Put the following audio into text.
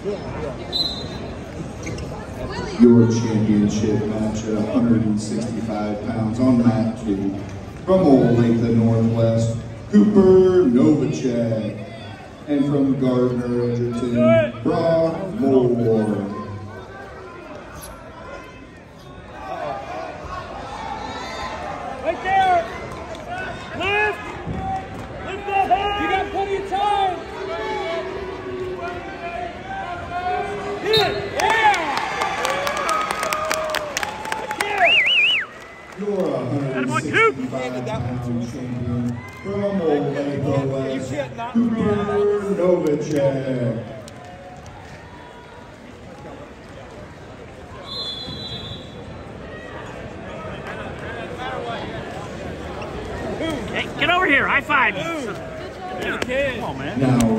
Your championship match at 165 pounds on mat 2 from Old Lake, the Northwest, Cooper Novacek. And from Gardner, Edgerton, Brock Moore. Right there! Lift! Lift that head! You got plenty of time! Hit! Yeah! You're 165-pound champion from Old Lake, Cooper Novacek. Hey, get over here, high five. Come on, man. Now